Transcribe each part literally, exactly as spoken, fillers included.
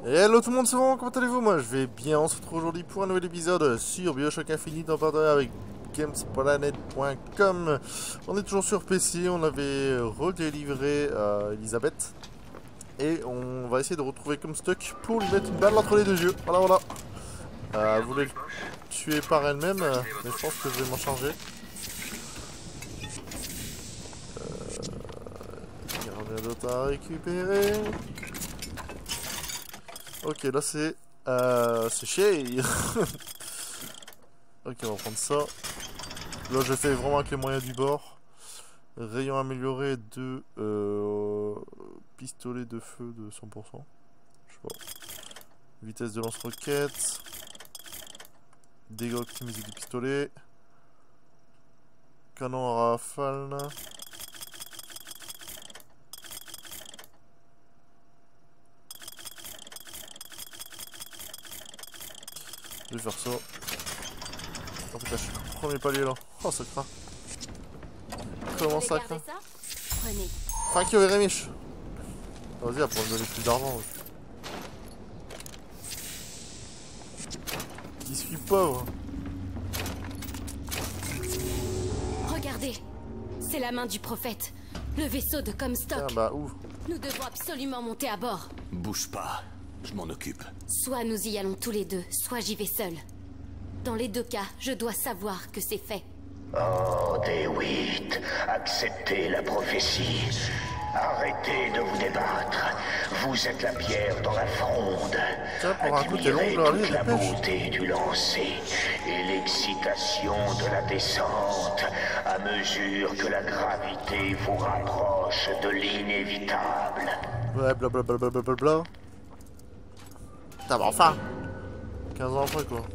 Hello tout le monde, c'est bon, comment allez-vous? Moi je vais bien, on se retrouve aujourd'hui pour un nouvel épisode sur BioShock Infinite en partenariat avec gamesplanet point com. On est toujours sur P C, on avait redélivré euh, Elisabeth. Et on va essayer de retrouver Comstock pour lui mettre une balle entre les deux yeux. Voilà, voilà. Euh, elle voulait le tuer par elle-même, mais je pense que je vais m'en charger. Euh, il y a rien d'autre à récupérer. Ok, là c'est... Euh, c'est cher. Ok, on va prendre ça. Là je fais vraiment avec les moyens du bord. Rayon amélioré de... Euh, pistolet de feu de cent pour cent. Je sais pas. Vitesse de lance-roquette. Dégâts optimisés du pistolet. Canon à rafale. Je vais faire ça. Oh putain, je suis au premier palier là. Oh, ça craint. Comment ça craint? Thank you, Rémiche. Vas-y, elle pourra me donner plus d'argent. Je suis pauvre. Regardez, c'est la main du prophète. Le vaisseau de Comstock. Ah bah ouf. Nous devons absolument monter à bord. Bouge pas, je m'en occupe. Soit nous y allons tous les deux, soit j'y vais seul. Dans les deux cas, je dois savoir que c'est fait. Oh, DeWitt, acceptez la prophétie. Arrêtez de vous débattre. Vous êtes la pierre dans la fronde. Tiens, pour un coup, t'es long, Admirez là, allez, toute la dépêche. beauté du lancer et l'excitation de la descente à mesure que la gravité vous rapproche de l'inévitable. Ouais, blablabla. Bla, bla, bla, bla. Putain, bah enfin quinze ans après, quoi.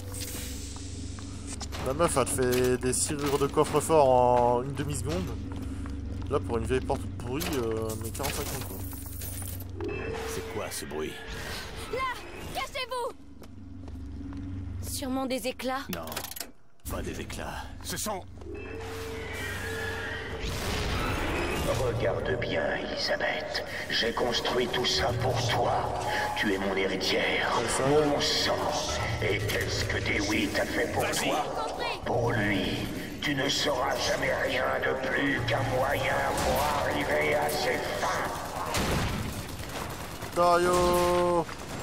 La meuf, elle te fait des serrures de coffre-fort en une demi-seconde. Là, pour une vieille porte pourrie, euh, mais quarante-cinq ans, quoi. C'est quoi ce bruit? Là, cachez-vous! Sûrement des éclats. Non, pas des éclats. Ce sont... Regarde bien, Elisabeth. J'ai construit tout ça pour toi. Tu es mon héritière, mon sang. Et qu'est-ce que DeWitt a fait pour toi? Pour lui, tu ne sauras jamais rien de plus qu'un moyen pour arriver à ses fins. Dario!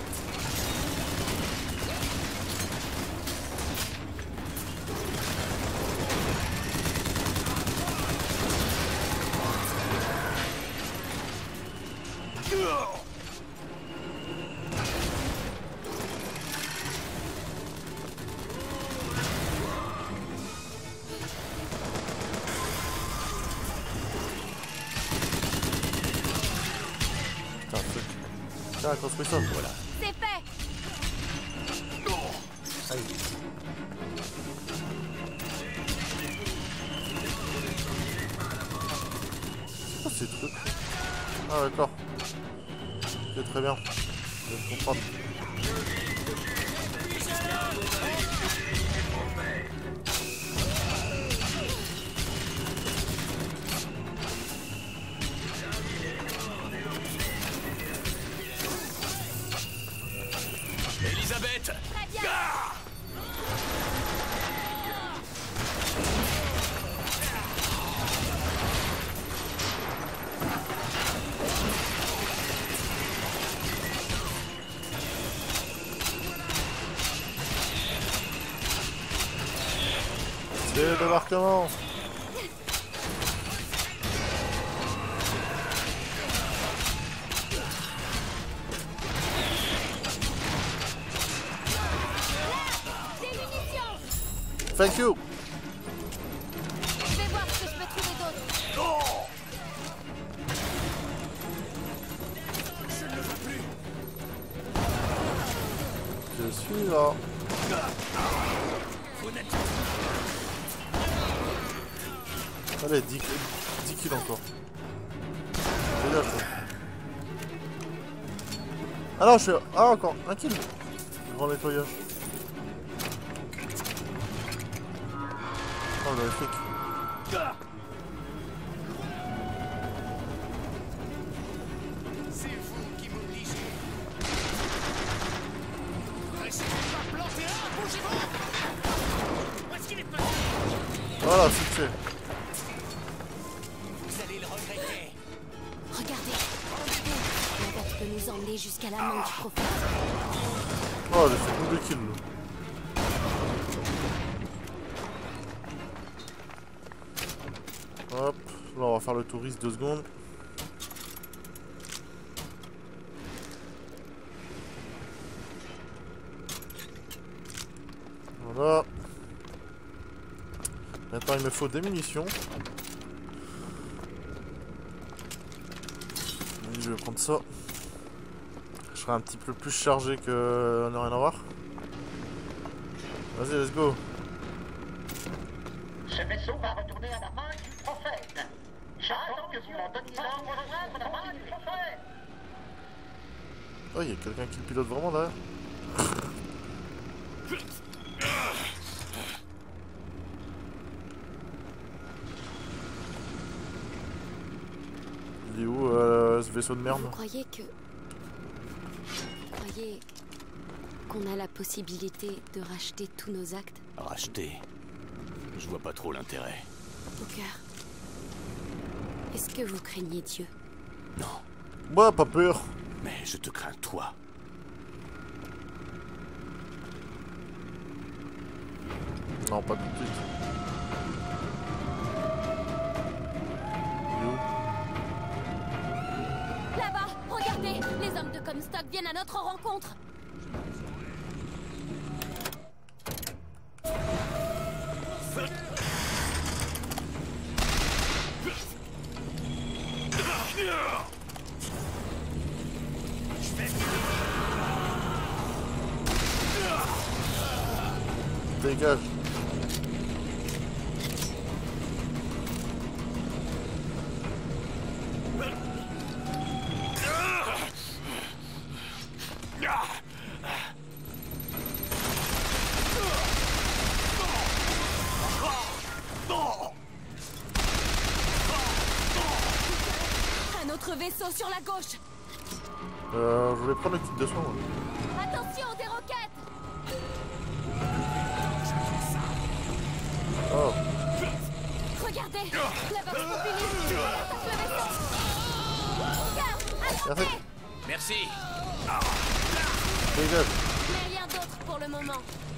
Putain, un truc. Tiens, construis ça. Voilà. C'est fait! Aïe. C'est quoi ces trucs? Ah d'accord. C'est très bien. Je vais comprendre. Elisabeth! Très bien! Ah! C'est le débarquement. Des munitions! Thank you. Je vais voir ce que je peux trouver d'autre. Je suis là. Allez, dix kills encore. Dégage, quoi. Ah non, je fais... Ah, encore un kill. Grand nettoyage. Oh, le flic. aller jusqu'à la main du prophète. Oh, elle a fait double kill. Hop, là on va faire le touriste deux secondes. Voilà. Maintenant il me faut des munitions. Et je vais prendre ça. Je serai un petit peu plus chargé que ne rien à voir. Vas-y, let's go. Ce vaisseau va retourner à la main du prophète. J'attends que vous m'en donniez l'ordre de rejoindre la main du prophète. Oh, il y a quelqu'un qui le pilote vraiment derrière. Il est où euh, ce vaisseau de merde? Vous croyez que... Vous croyez qu'on a la possibilité de racheter tous nos actes? Racheter. Je vois pas trop l'intérêt. Booker, est-ce que vous craignez Dieu? Non, Moi, pas peur. mais je te crains toi. Non, pas tout de suite. Il est où? Là-bas, regardez! Les hommes de Comstock viennent à notre rencontre! Dégage. Un autre vaisseau sur la gauche! Euh, je voulais prendre le kit de soin. Moi. Attention, des roquettes! Oh, Regardez! La box populiste attaque le vaisseau! Booker, merci. Merci. Dégage. mais rien d'autre pour le moment.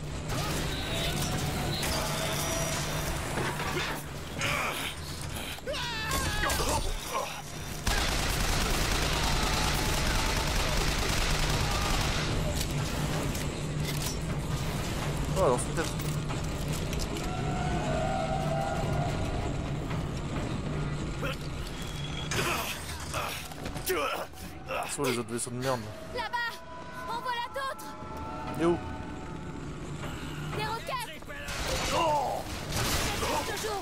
Oh, alors c'est peut-être. Sur les autres vaisseaux de merde. Là-bas! En voilà d'autres! Il est où? Des roquettes! Toujours!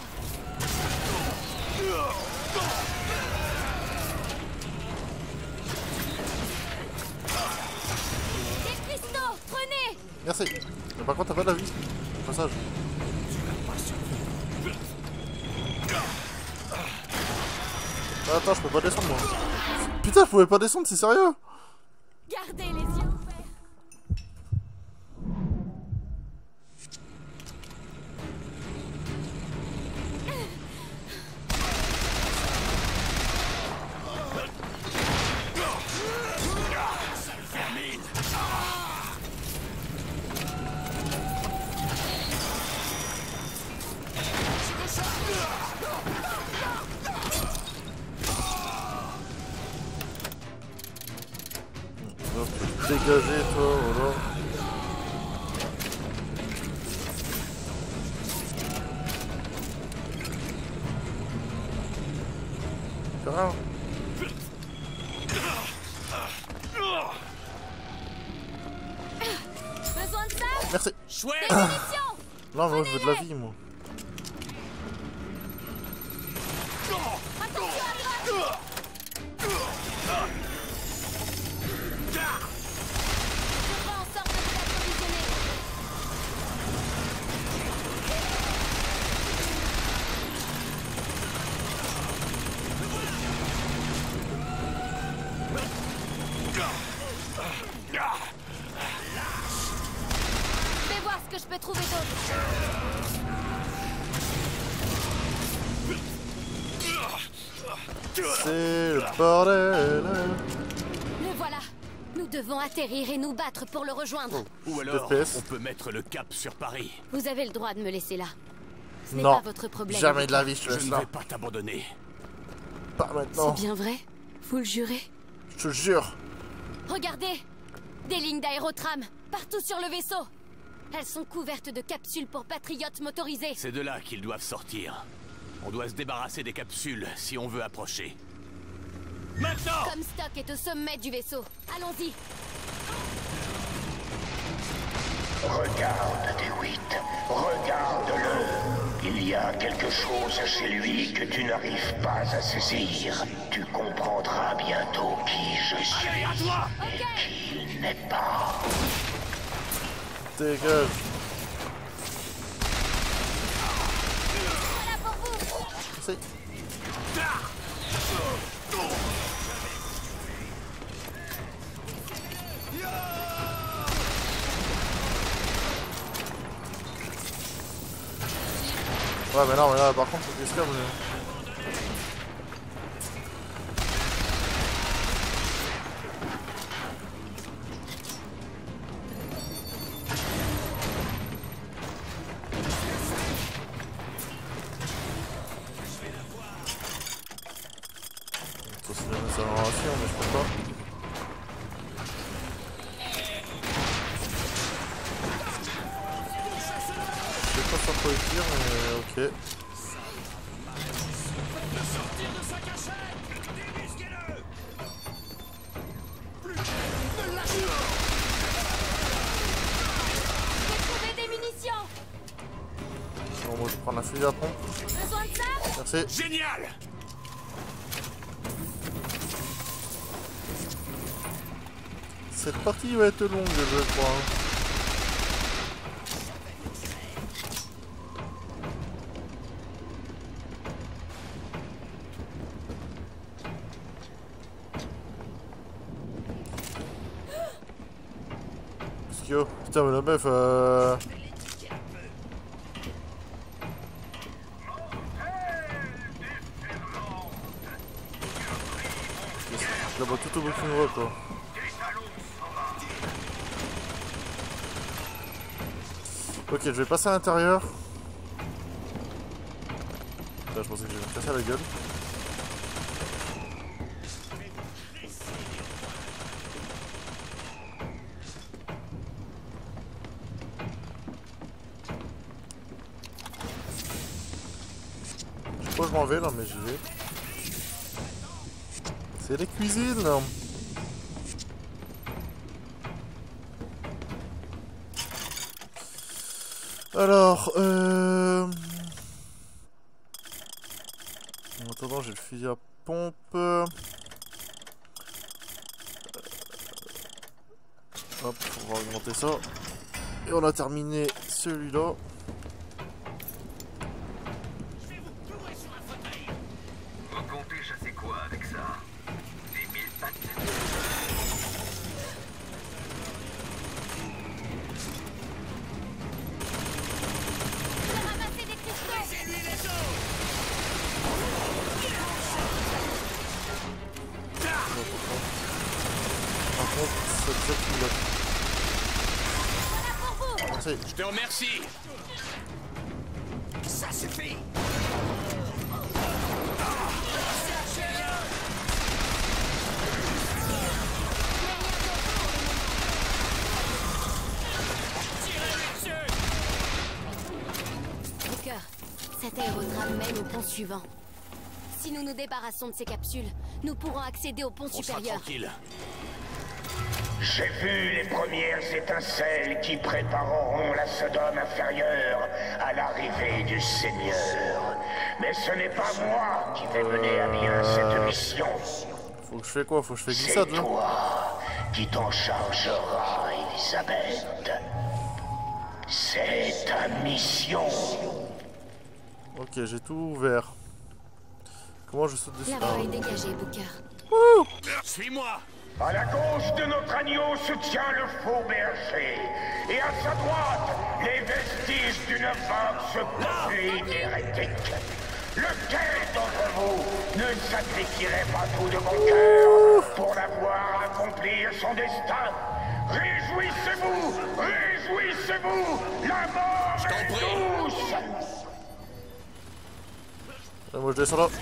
Des cristaux! Prenez! Merci. Mais par contre, t'as pas de la vie. Au passage. Ah, attends, je peux pas descendre moi. Putain, je pouvais pas descendre, c'est sérieux? Gardez les yeux ouverts! Hop, dégager toi, voilà. Rien. Besoin de ça? Merci. Chouette. Des munitions! Non, moi je veux de la vie, moi. Attention à droite! Je ferai en sorte de vous approvisionner. Je vais voir ce que je peux trouver d'autre. C'est le bordel. Le voilà. devons atterrir et nous battre pour le rejoindre. Oh, Ou alors, F P S. on peut mettre le cap sur Paris. Vous avez le droit de me laisser là. Ce n'est Non, pas votre problème. jamais de la vie, je te Je laisse ne là. vais pas t'abandonner. Pas C'est maintenant, bien vrai? Vous le jurez? je te jure. Regardez! Des lignes d'aérotram, partout sur le vaisseau. Elles sont couvertes de capsules pour patriotes motorisés. C'est de là qu'ils doivent sortir. On doit se débarrasser des capsules si on veut approcher. Maintenant! Comstock est au sommet du vaisseau. Allons-y. Regarde, DeWitt. Regarde-le. Il y a quelque chose chez lui que tu n'arrives pas à saisir. Tu comprendras bientôt qui je suis Allez, à toi! et qui il n'est pas. Dégage. Voilà pour vous. C'est... Ouais mais non mais là par contre faut qu'esclave. Ça c'est bien ça en ration mais je peux pas. Je sais pas sur quoi le dire mais ok. J'ai trouvé des munitions. Bon, moi je prends la fusée à pompe. Besoin de ça? Merci. Génial! Cette partie va être longue je crois. Yo, putain mais la meuf euh... je la vois tout au bout d'une voie quoi. Ok, je vais passer à l'intérieur. Là je pensais que j'allais me casser la gueule. Je sais pas où je m'en vais là mais j'y vais. C'est les cuisines là. Alors, euh... en attendant, j'ai le fusil à pompe. Euh... Hop, on va augmenter ça. Et on a terminé celui-là. Vous comptez chasser quoi avec ça? Des mille pattes? Ramasser des cristaux. Laissez-lui les os! Par contre, c'est ça qui l'a. Voilà pour vous. Merci. Je te remercie! Ça suffit! Booker, cet aérotram mène au pont suivant. Si nous nous débarrassons de ces capsules, nous pourrons accéder au pont On sera supérieur. tranquille. J'ai vu les premières étincelles qui prépareront la Sodome inférieure à l'arrivée du Seigneur. Mais ce n'est pas moi qui vais mener à bien cette mission. Faut que je fais quoi? Faut que je fais C'est glissade là? toi qui t'en chargeras, Elisabeth. C'est ta mission. Ok, j'ai tout ouvert. Comment je saute dessus? La voie est dégagée, Booker. Suis-moi! À la gauche de notre agneau se tient le faux berger. Et à sa droite, les vestiges d'une vague prophète hérétique. Lequel d'entre vous ne sacrifierait pas tout de bon cœur pour la voir accomplir son destin. Réjouissez-vous, réjouissez-vous, la mort est douce. Et moi je descends là.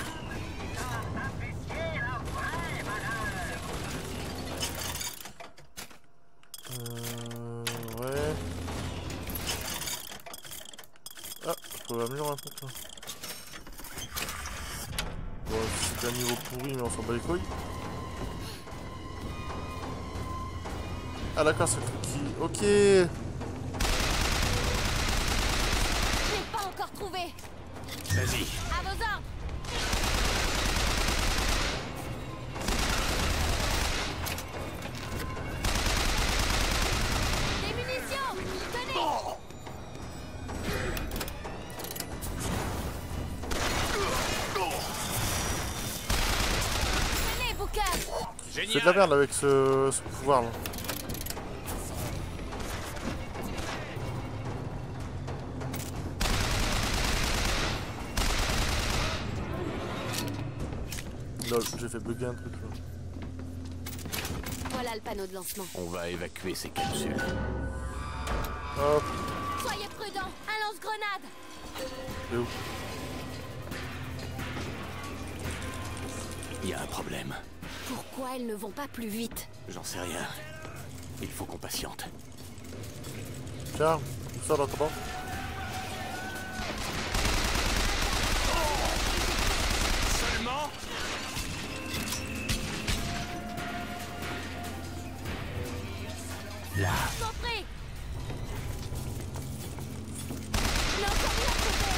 Euh... Ouais. Ah, je peux l'améliorer un peu là. Bon, c'est un niveau pourri mais on s'en bat les couilles. Ah d'accord, c'est le truc qui... Ok. Je l'ai pas encore trouvé. Vas-y. À vos ordres. Des munitions. Tenez. Tenez, Booker. C'est de la merde avec ce, ce pouvoir là. Lol, j'ai fait bugger un truc là. Voilà le panneau de lancement. On va évacuer ces capsules. Hop, Soyez prudents. Un lance-grenade. c'est où? Il y a un problème. Pourquoi elles ne vont pas plus vite? J'en sais rien. Il faut qu'on patiente. Tiens, tout ça dans ton banc. Seulement là. Compris. Il y a encore rien trouvé.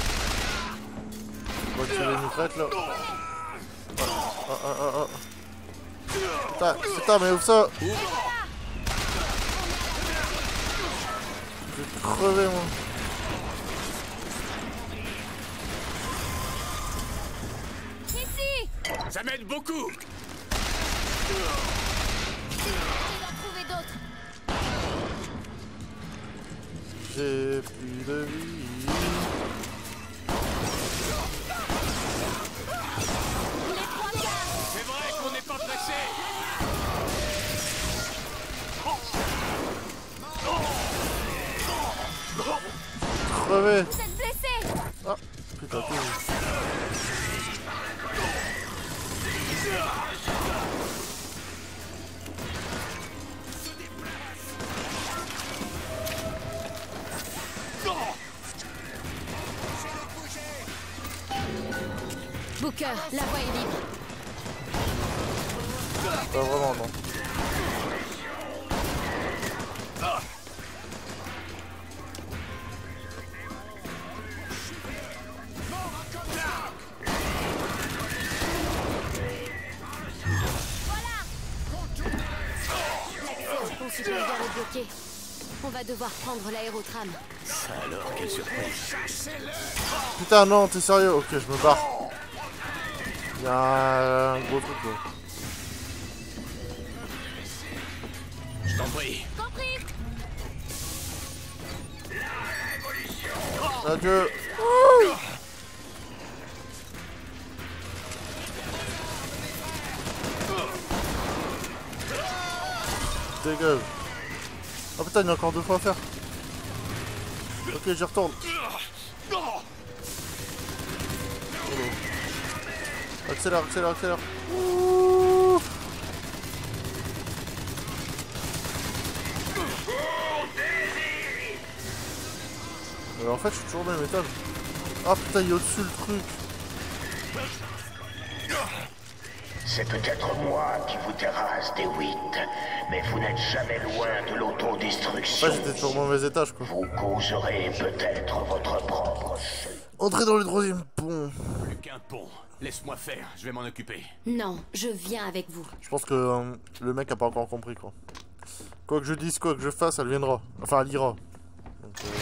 On va tirer une crête là. Ah, ah, ah, ah, ah. Putain, putain, mais ouvre ça! Je vais crever moi. Ici. Ça m'aide beaucoup. Je dois trouver d'autres. J'ai plus de vie. Les trois quarts. C'est vrai qu'on n'est pas pressé. Crever! Vous êtes blessés. Ah, putain, tout. Booker, la voie est libre. Pas vraiment, non. On supérieur est bloqué. On va devoir prendre l'aérotram. Ça alors, quelle surprise. Putain, non, t'es sérieux? Ok, je me barre. Il y a un gros truc là. Je t'en prie. Compris. Adieu. Ouh. Dégage. Oh putain, il y a encore deux fois à faire. Ok, j'y retourne. Oh. Accélère, accélère, accélère. Ouh. Euh, en fait, je suis toujours au même étage. Ah putain, il est au-dessus le truc. C'est peut-être moi qui vous terrasse, des huit, mais vous n'êtes jamais loin de l'autodestruction. En fait, j'étais sur le mauvais étage, quoi. Vous causerez peut-être votre propre chute. Entrez dans le troisième pont. Plus qu'un pont. Laisse-moi faire, je vais m'en occuper. Non, je viens avec vous. Je pense que euh, le mec a pas encore compris, quoi. Quoi que je dise, quoi que je fasse, elle viendra. Enfin, elle ira. Donc, euh...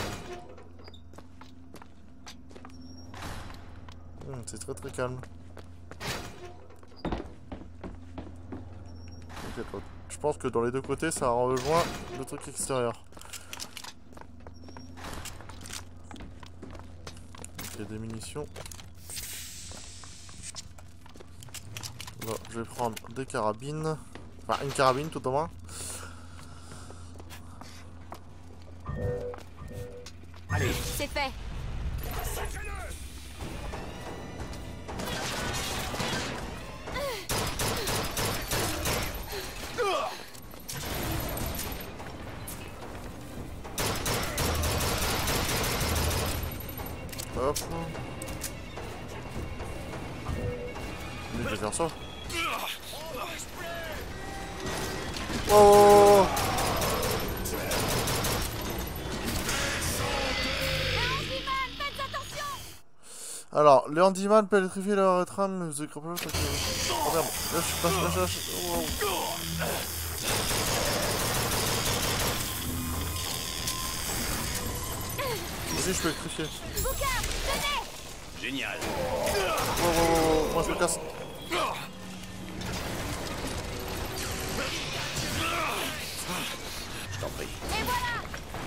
hum, c'est très très calme. Okay, je pense que dans les deux côtés, ça rejoint le truc extérieur. Il y a des munitions. Là, je vais prendre des carabines. Enfin, une carabine tout au moins. Allez. C'est fait. Hop. Lui, je vais faire ça. Oh! Alors, les handyman peuvent électrifier leur trame, vous écrapez l'autre. Oh merde, lâche, lâche, lâche, lâche. Oh, oh. Vas-y, je peux électrifier. Génial. Oh, oh, oh, oh, moi je me casse. Je t'en prie. Et voilà.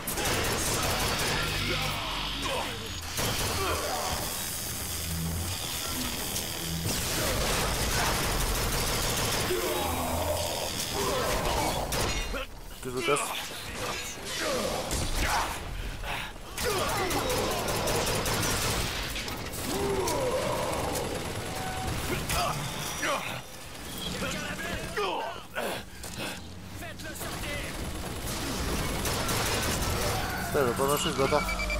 Que je me casse. Putain, il va pas marcher ce bâtard.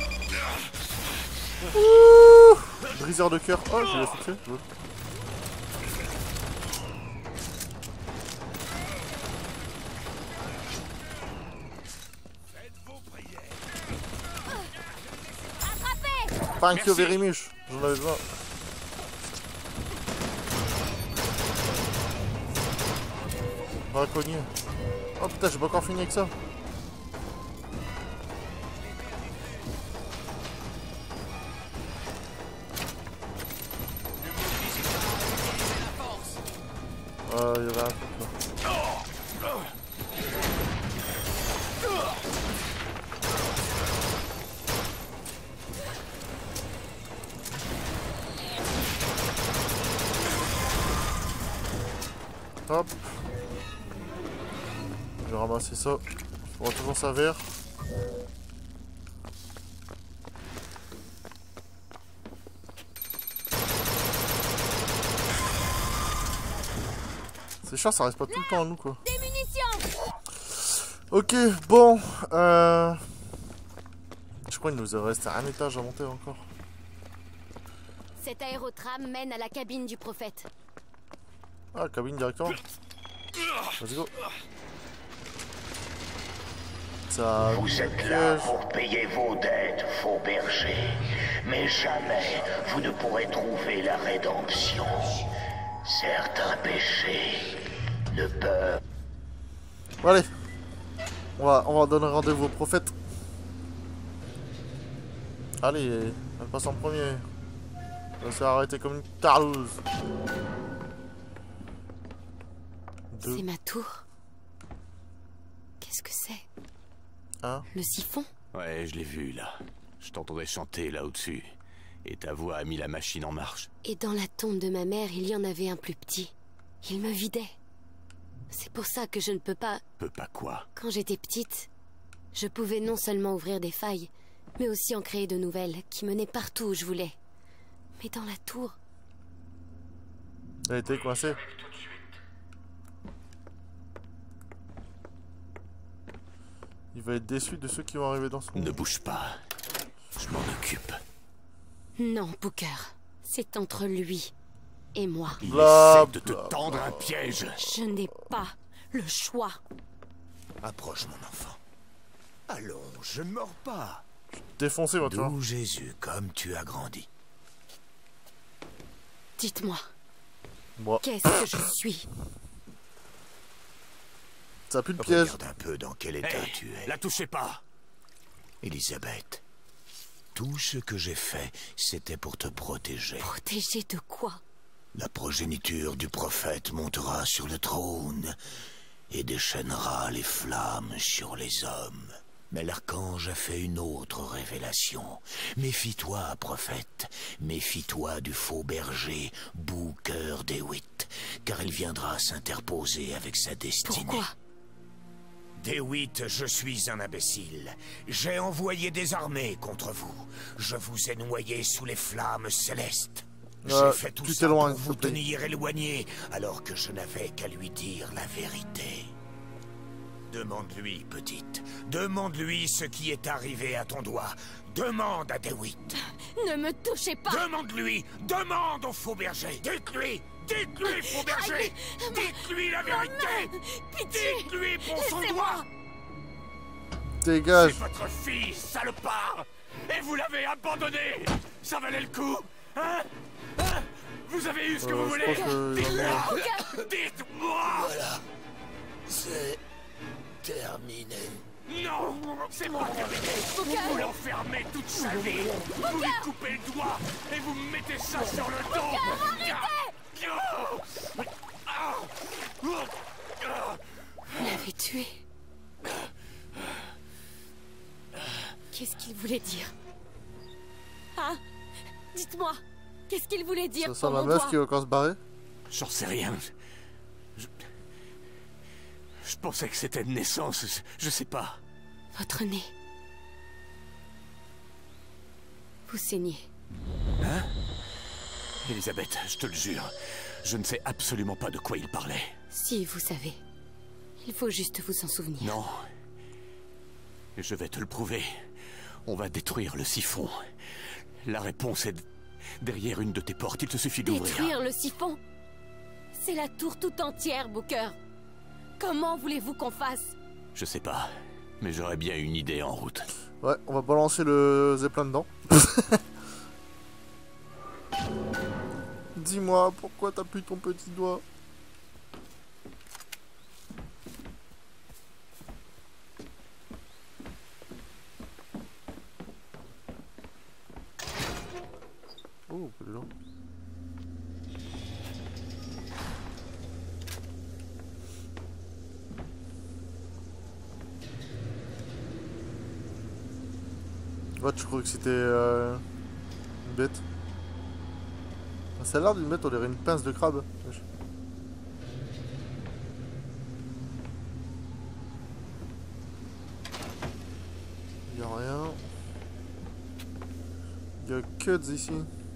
Ouh, briseur de cœur. Oh, je l'ai fixé. Ouais. Thank you very much. J'en avais besoin. Braconnier. Oh putain, j'ai pas encore fini avec ça. Euh, il y avait un truc là. Hop. Je vais ramasser ça. On va toujours servir. C'est chiant, ça reste pas tout le temps à nous quoi. Des munitions. Ok, bon. Euh... Je crois qu'il nous reste un étage à monter encore. Cet aérotram mène à la cabine du prophète. Ah, cabine directement. Let's go. Ça... Vous êtes là pour payer vos dettes, faux berger. Mais jamais vous ne pourrez trouver la rédemption. Certains péchés ne peuvent... Bon, allez. On va, on va donner rendez-vous au prophète. Allez, elle passe en premier. Elle s'est arrêtée comme une tarlouse. C'est ma tour. Qu'est-ce que c'est? Hein? Le siphon? Ouais, je l'ai vu là. Je t'entendais chanter là au-dessus. Et ta voix a mis la machine en marche. Et dans la tombe de ma mère, il y en avait un plus petit. Il me vidait. C'est pour ça que je ne peux pas... Peux pas quoi? Quand j'étais petite, je pouvais non seulement ouvrir des failles, mais aussi en créer de nouvelles qui menaient partout où je voulais. Mais dans la tour... Elle a été coincée. Il va être déçu de ceux qui vont arriver dans son... Ne bouge pas. Je m'en occupe. Non, Booker. C'est entre lui et moi. Il Bla, essaie de te bla, tendre bla. un piège. Je n'ai pas le choix. Approche, mon enfant. Allons, je ne mords pas. Défoncé, moi, tu vois. D'où Jésus, comme tu as grandi. Dites-moi, Bon, qu'est-ce que je suis? ça pue le piège. Regarde un peu dans quel état Hey, tu es. la touchez pas. Élisabeth, tout ce que j'ai fait, c'était pour te protéger. Protégé de quoi? La progéniture du prophète montera sur le trône et déchaînera les flammes sur les hommes. Mais l'archange a fait une autre révélation. Méfie-toi, prophète. Méfie-toi du faux berger, Booker DeWitt, car il viendra s'interposer avec sa destinée. Pourquoi? DeWitt, je suis un imbécile. J'ai envoyé des armées contre vous. Je vous ai noyé sous les flammes célestes. Euh, J'ai fait tout tu ça t'éloignes, pour s'il vous te plaît. tenir éloigné, alors que je n'avais qu'à lui dire la vérité. Demande-lui, petite. Demande-lui ce qui est arrivé à ton doigt. Demande à DeWitt. Ne me touchez pas! Demande-lui. Demande au faux berger. Dites-lui. Dites-lui, faux berger. Aïe, Dites-lui la vérité. Pitié! Dites-lui pour son Laissez-moi! doigt. Dégage. C'est votre fille, salopard! Et vous l'avez abandonnée! Ça valait le coup? Hein? Hein? Vous avez eu ce que Euh, vous je voulez? pense que- Dites-moi! Dites-moi! Voilà. C'est terminé. Non! C'est pas terminé! Vous l'enfermez toute sa vie! Vous lui coupez le doigt! Et vous mettez ça sur le dos! Vous l'avez tué. Qu'est-ce qu'il voulait dire? Hein? Dites-moi, qu'est-ce qu'il voulait dire? Ça sent pour la mon meuf doigt? qui va encore se barrer. J'en sais rien. Je... Je pensais que c'était de naissance. Je, je sais pas. Votre nez. Vous saignez. Hein? Elisabeth, je te le jure, je ne sais absolument pas de quoi il parlait. Si, vous savez. Il faut juste vous en souvenir. Non. Je vais te le prouver. On va détruire le siphon. La réponse est derrière une de tes portes. Il te suffit d'ouvrir. Détruire le siphon? C'est la tour tout entière, Booker. Comment voulez-vous qu'on fasse? Je sais pas, mais j'aurais bien une idée en route. Ouais, on va balancer le zeppelin dedans. Dis-moi, pourquoi t'as plus ton petit doigt? Oh, peu de gens. Ouais, tu crois que c'était euh, une bête? Ça a l'air d'une bête, on dirait une pince de crabe. Wesh. Y'a rien. Y'a Cuds ici.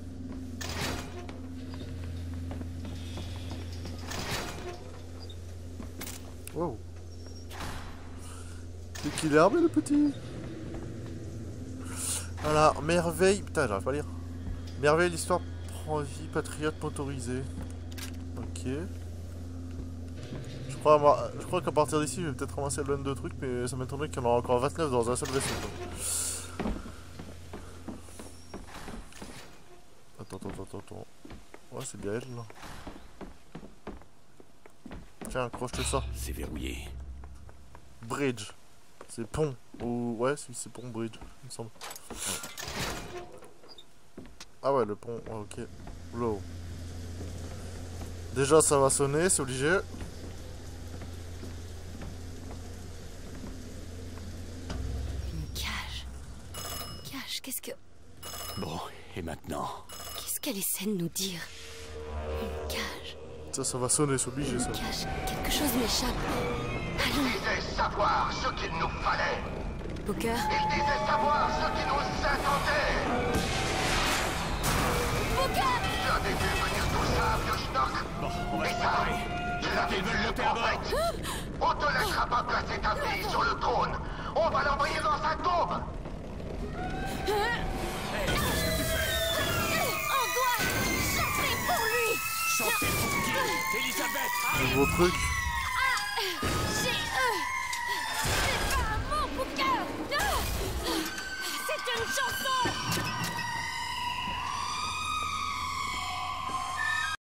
Wow. C'est qu'il est armé le petit. Voilà, merveille. Putain, j'arrive pas à lire. Merveille, l'histoire prend vie, patriote motorisé. Ok. Je crois, avoir- je crois qu'à partir d'ici, je vais peut-être ramasser le de trucs, mais ça m'étonnerait qu'il y en aura encore vingt-neuf dans un seul vaisseau. Quoi. Attends, attends, attends, attends. Ouais, c'est bien elle là. Tiens, accroche-le ça. C'est verrouillé. Bridge. C'est pont. Ou ouais, c'est c'est pont bridge, il me semble. Ah ouais, le pont. Ah, ok. Low. Déjà, ça va sonner, c'est obligé. Une cage. Une cage, qu'est-ce que... Bon, et maintenant? Qu'est-ce qu'elle essaie de nous dire? Une cage. Ça, ça va sonner, c'est obligé ça. Une cage. Quelque chose m'échappe. Il disait savoir ce qu'il nous fallait. Booker? Il disait savoir ce qui nous attendait. Booker! Tu avais vu venir tout ça, vieux schnock. Bon, on va Et se ça, préparer. tu l'avais Ils veulent vu, monter à bord. prophète. On te laissera pas placer ta fille sur le trône. On va l'envoyer dans sa tombe. On doit chanter pour lui! Chantez pour qui? Elisabeth, arrive! Nouveau truc. J'ai... euh, C'est pas un mot, Booker! Non! C'est une chanson!